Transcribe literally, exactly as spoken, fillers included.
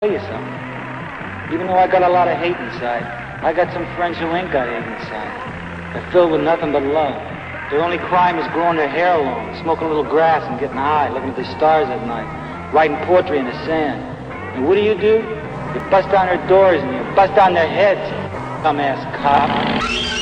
tell you something. Even though I got a lot of hate inside, I got some friends who ain't got hate inside. They're filled with nothing but love. Their only crime is growing their hair long, smoking a little grass and getting high, looking at the stars at night, writing poetry in the sand. And what do you do? You bust down their doors and you bust down their heads, dumbass cop.